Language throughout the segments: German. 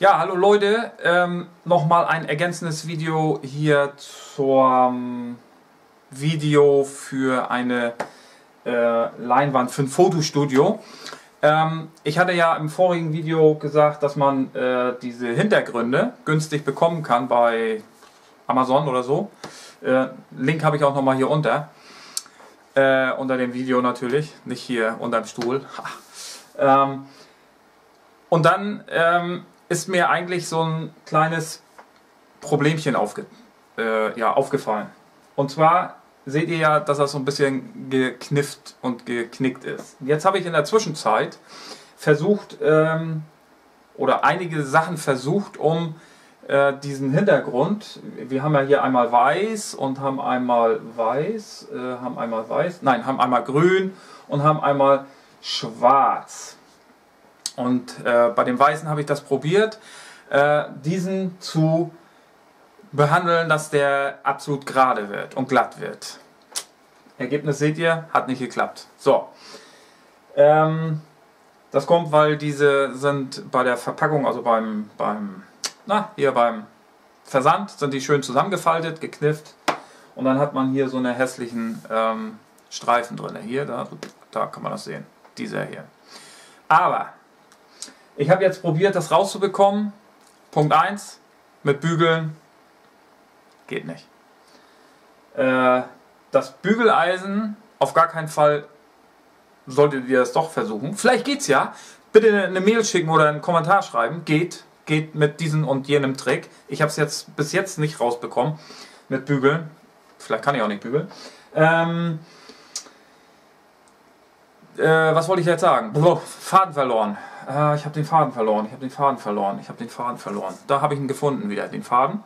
Ja, hallo Leute, nochmal ein ergänzendes Video hier zum Video für eine Leinwand für ein Fotostudio. Ich hatte ja im vorigen Video gesagt, dass man diese Hintergründe günstig bekommen kann bei Amazon oder so. Link habe ich auch nochmal hier unter dem Video natürlich, nicht hier unter dem Stuhl. Und dann ist mir eigentlich so ein kleines Problemchen aufgefallen. Und zwar seht ihr ja, dass das so ein bisschen geknifft und geknickt ist. Jetzt habe ich in der Zwischenzeit versucht, oder einige Sachen versucht, um diesen Hintergrund, wir haben ja hier einmal weiß und haben einmal grün und haben einmal schwarz. Und bei dem Weißen habe ich das probiert, diesen zu behandeln, dass der absolut gerade wird und glatt wird. Ergebnis seht ihr, hat nicht geklappt. So, das kommt, weil diese sind bei der Verpackung, also beim Versand, sind die schön zusammengefaltet, geknifft. Und dann hat man hier so eine hässlichen Streifen drin. Hier, da kann man das sehen, dieser hier. Aber ich habe jetzt probiert, das rauszubekommen. Punkt 1, mit Bügeln geht nicht. Das Bügeleisen, auf gar keinen Fall solltet ihr das doch versuchen. Vielleicht geht's ja. Bitte eine Mail schicken oder einen Kommentar schreiben. Geht mit diesem und jenem Trick. Ich habe es jetzt bis jetzt nicht rausbekommen mit Bügeln. Vielleicht kann ich auch nicht bügeln. Was wollte ich jetzt sagen? Faden verloren. Ich habe den Faden verloren. Da habe ich ihn gefunden wieder, den Faden.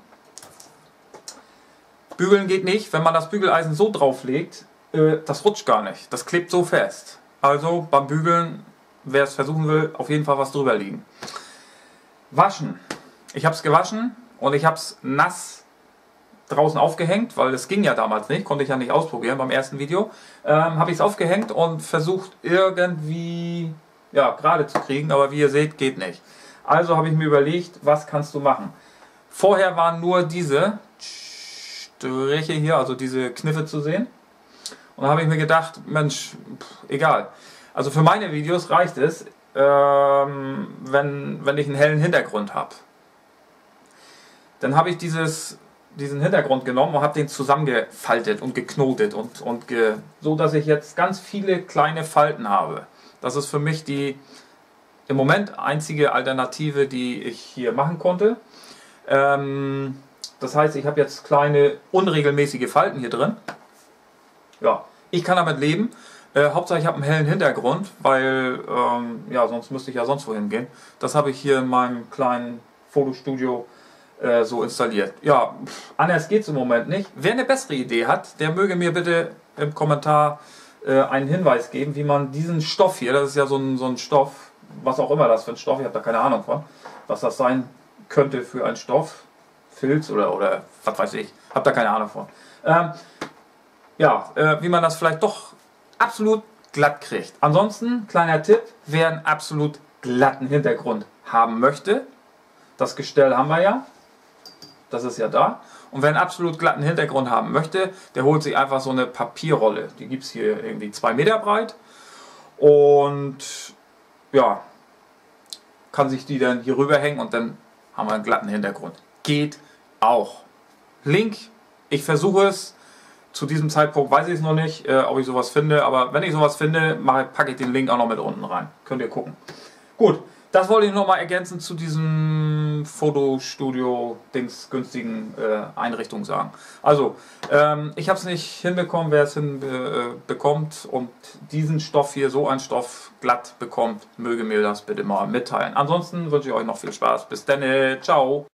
Bügeln geht nicht. Wenn man das Bügeleisen so drauflegt, das rutscht gar nicht. Das klebt so fest. Also beim Bügeln, wer es versuchen will, auf jeden Fall was drüber liegen. Waschen. Ich habe es gewaschen und ich habe es nass draußen aufgehängt, weil es ging ja damals nicht, konnte ich ja nicht ausprobieren beim ersten Video. Habe ich es aufgehängt und versucht irgendwie gerade zu kriegen, aber wie ihr seht, geht nicht. Also habe ich mir überlegt, was kannst du machen? Vorher waren nur diese Striche hier, also diese Kniffe zu sehen. Und da habe ich mir gedacht, Mensch, egal. Also für meine Videos reicht es, wenn ich einen hellen Hintergrund habe. Dann habe ich diesen Hintergrund genommen und habe den zusammengefaltet und geknotet so, dass ich jetzt ganz viele kleine Falten habe. Das ist für mich die im Moment einzige Alternative, die ich hier machen konnte. Das heißt, ich habe jetzt kleine unregelmäßige Falten hier drin. Ja, ich kann damit leben. Hauptsache ich habe einen hellen Hintergrund, weil sonst müsste ich ja sonst wohin gehen. Das habe ich hier in meinem kleinen Fotostudio so installiert. Ja, anders geht es im Moment nicht. Wer eine bessere Idee hat, der möge mir bitte im Kommentar einen Hinweis geben, wie man diesen Stoff hier, das ist ja so ein Stoff, was auch immer das für ein Stoff, ich habe da keine Ahnung von, was das sein könnte für ein Stoff, Filz oder was weiß ich, habe da keine Ahnung von. Wie man das vielleicht doch absolut glatt kriegt. Ansonsten, kleiner Tipp, wer einen absolut glatten Hintergrund haben möchte, das Gestell haben wir ja, das ist ja da. Und wer einen absolut glatten Hintergrund haben möchte, der holt sich einfach so eine Papierrolle. Die gibt es hier irgendwie 2 Meter breit. Und ja, kann sich die dann hier rüber hängen und dann haben wir einen glatten Hintergrund. Geht auch. Link, ich versuche es. Zu diesem Zeitpunkt weiß ich es noch nicht, ob ich sowas finde. Aber wenn ich sowas finde, packe ich den Link auch noch mit unten rein. Könnt ihr gucken. Gut. Das wollte ich noch mal ergänzen zu diesem Fotostudio-Dings günstigen Einrichtung sagen. Also, ich habe es nicht hinbekommen, wer es hinbekommt und diesen Stoff hier, so einen Stoff glatt bekommt, möge mir das bitte mal mitteilen. Ansonsten wünsche ich euch noch viel Spaß. Bis dann, ciao!